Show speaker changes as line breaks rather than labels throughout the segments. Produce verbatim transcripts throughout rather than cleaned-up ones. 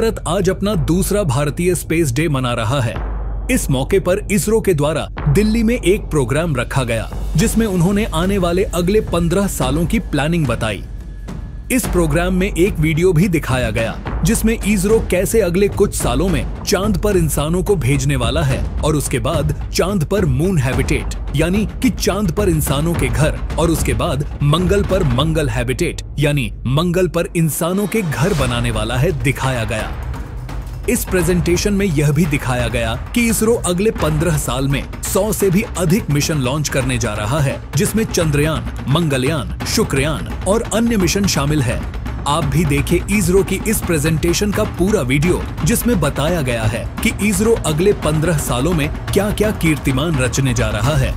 भारत आज अपना दूसरा भारतीय स्पेस डे मना रहा है। इस मौके पर इसरो के द्वारा दिल्ली में एक प्रोग्राम रखा गया जिसमें उन्होंने आने वाले अगले पंद्रह सालों की प्लानिंग बताई। इस प्रोग्राम में एक वीडियो भी दिखाया गया जिसमें इसरो कैसे अगले कुछ सालों में चांद पर इंसानों को भेजने वाला है और उसके बाद चांद पर मून हैबिटेट यानी कि चांद पर इंसानों के घर और उसके बाद मंगल पर मंगल हैबिटेट यानी मंगल पर इंसानों के घर बनाने वाला है दिखाया गया। इस प्रेजेंटेशन में यह भी दिखाया गया कि इसरो अगले पंद्रह साल में सौ से भी अधिक मिशन लॉन्च करने जा रहा है जिसमें चंद्रयान, मंगलयान, शुक्रयान और अन्य मिशन शामिल है। आप भी देखें इसरो की इस प्रेजेंटेशन का पूरा वीडियो जिसमें बताया गया है कि इसरो अगले पंद्रह सालों में क्या क्या कीर्तिमान रचने जा रहा है।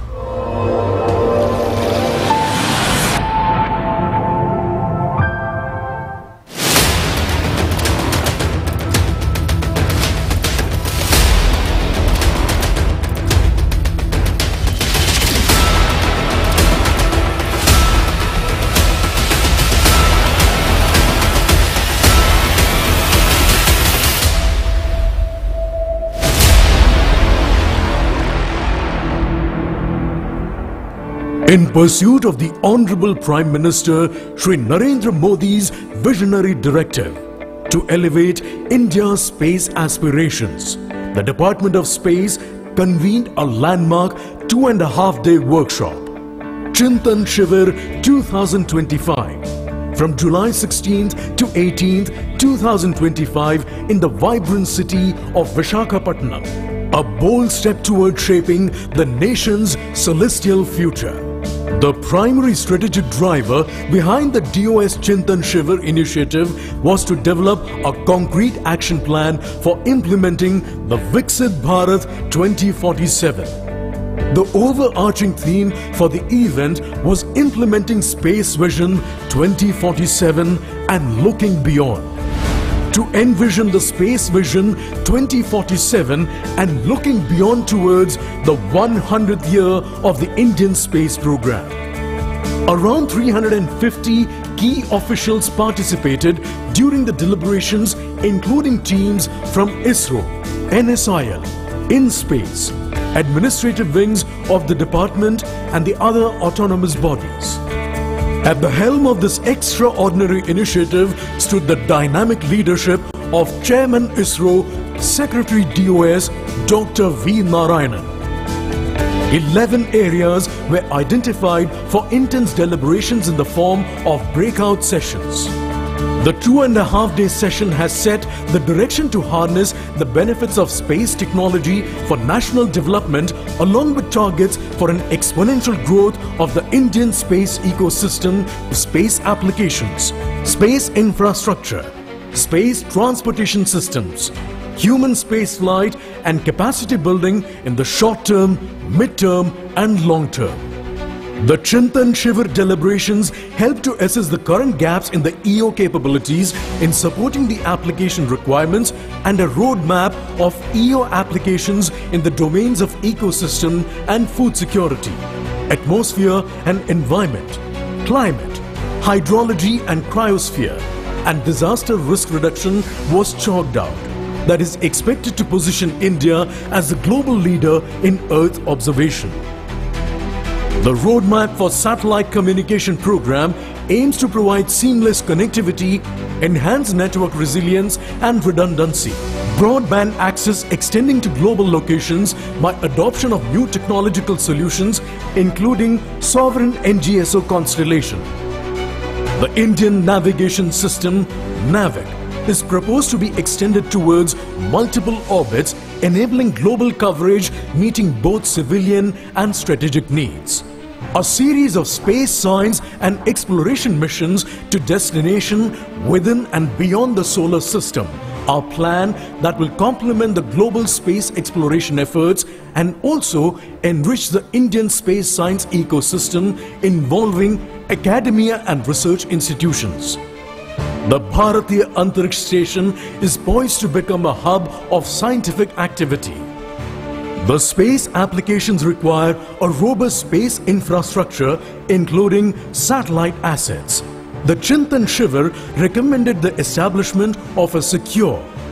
In pursuit of the Honorable Prime Minister Shri Narendra Modi's visionary directive to elevate India's space aspirations, the Department of Space convened a landmark two and a half day workshop, Chintan Shivir twenty twenty-five, from July sixteenth to eighteenth, two thousand twenty-five in the vibrant city of Visakhapatnam, a bold step toward shaping the nation's celestial future. The primary strategic driver behind the D O S Chintan Shivir initiative was to develop a concrete action plan for implementing the Viksit Bharat twenty forty-seven. The overarching theme for the event was implementing Space Vision twenty forty-seven and looking beyond. To envision the Space Vision twenty forty-seven and looking beyond towards the one hundredth year of the Indian space program. Around three hundred fifty key officials participated during the deliberations, including teams from ISRO, N S I L, IN-SPACE, administrative wings of the department and the other autonomous bodies. At the helm of this extraordinary initiative stood the dynamic leadership of Chairman ISRO, Secretary D O S, Doctor V Narayanan. Eleven areas were identified for intense deliberations in the form of breakout sessions. The two and a half day session has set the direction to harness the benefits of space technology for national development along with targets for an exponential growth of the Indian space ecosystem, space applications, space infrastructure, space transportation systems, human space flight and capacity building in the short term, mid-term and long term. The Chintan Shivir deliberations help to assess the current gaps in the E O capabilities in supporting the application requirements and a roadmap of E O applications in the domains of ecosystem and food security, atmosphere and environment, climate, hydrology and cryosphere, and disaster risk reduction was chalked out. That is expected to position India as the global leader in Earth observation. The roadmap for satellite communication program aims to provide seamless connectivity, enhance network resilience and redundancy, broadband access extending to global locations by adoption of new technological solutions including sovereign N G S O constellation. The Indian Navigation System, NAVIC, is proposed to be extended towards multiple orbits, enabling global coverage meeting both civilian and strategic needs. A series of space science and exploration missions to destination within and beyond the solar system are planned that will complement the global space exploration efforts and also enrich the Indian space science ecosystem involving academia and research institutions. The Bharatiya Antariksh Station is poised to become a hub of scientific activity. The space applications require a robust space infrastructure including satellite assets. The Chintan Shivir recommended the establishment of a secure,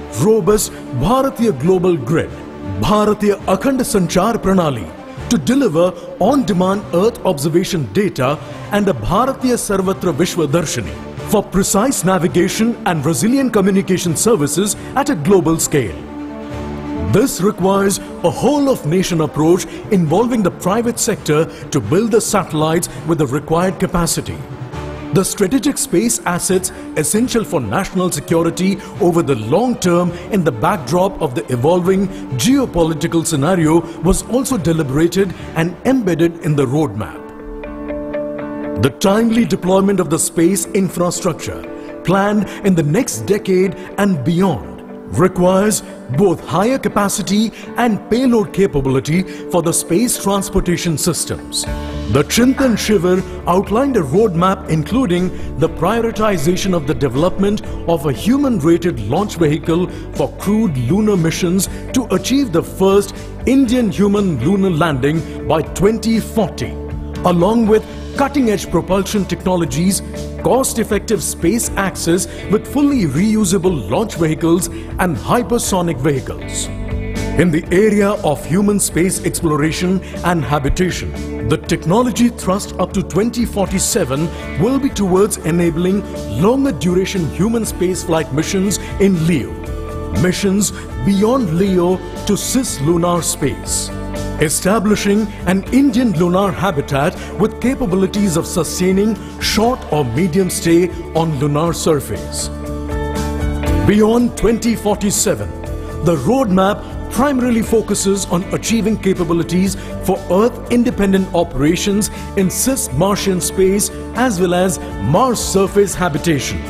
robust Bharatiya Global Grid, Bharatiya Akhand Sanchar Pranali, to deliver on-demand Earth observation data, and a Bharatiya Sarvatra Vishwadarshini for precise navigation and resilient communication services at a global scale. This requires a whole-of-nation approach involving the private sector to build the satellites with the required capacity. The strategic space assets essential for national security over the long term in the backdrop of the evolving geopolitical scenario was also deliberated and embedded in the roadmap. The timely deployment of the space infrastructure planned in the next decade and beyond requires both higher capacity and payload capability for the space transportation systems. The Chintan Shivir outlined a roadmap including the prioritization of the development of a human-rated launch vehicle for crewed lunar missions to achieve the first Indian human lunar landing by twenty forty, along with cutting-edge propulsion technologies, cost-effective space access with fully reusable launch vehicles and hypersonic vehicles. In the area of human space exploration and habitation, the technology thrust up to twenty forty-seven will be towards enabling longer duration human spaceflight missions in LEO, missions beyond LEO to cislunar space, establishing an Indian lunar habitat with capabilities of sustaining short or medium stay on lunar surface. Beyond twenty forty-seven, the roadmap primarily focuses on achieving capabilities for Earth-independent operations in cis-Martian space as well as Mars surface habitation.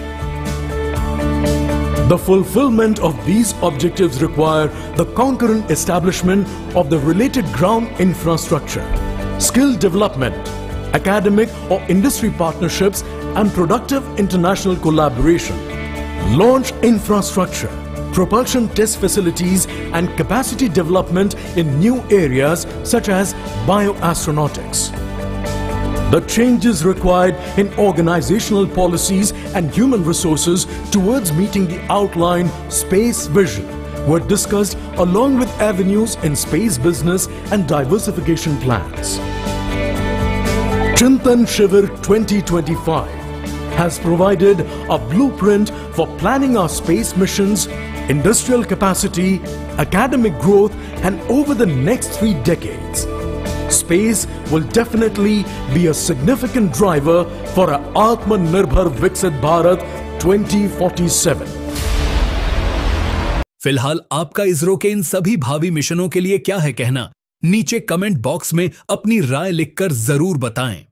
The fulfillment of these objectives require the concurrent establishment of the related ground infrastructure, skill development, academic or industry partnerships and productive international collaboration, launch infrastructure, propulsion test facilities and capacity development in new areas such as bioastronautics. The changes required in organizational policies and human resources towards meeting the outlined space vision were discussed along with avenues in space business and diversification plans. Chintan Shivir twenty twenty-five has provided a blueprint for planning our space missions, industrial capacity, academic growth, and over the next three decades. Space will definitely be a significant driver for our Atmanirbhar Viksit Bharat twenty forty-seven.
फिलहाल आपका इसरो के इन सभी भावी मिशनों के लिए क्या है कहना? नीचे कमेंट बॉक्स में अपनी राय लिखकर जरूर बताएं।